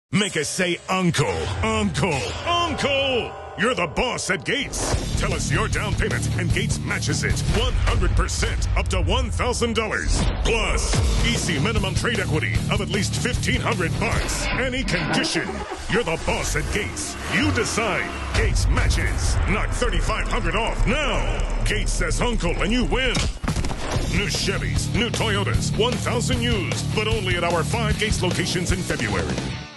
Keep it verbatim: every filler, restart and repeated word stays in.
Make us say uncle, uncle, uncle. You're the boss at Gates. Tell us your down payment and Gates matches it one hundred percent up to one thousand dollars. Plus, easy minimum trade equity of at least fifteen hundred bucks. Any condition. You're the boss at Gates. You decide. Gates matches. Knock thirty-five hundred off now. Gates says uncle and you win. New Chevys, new Toyotas, one thousand used, but only at our five Gates locations in February.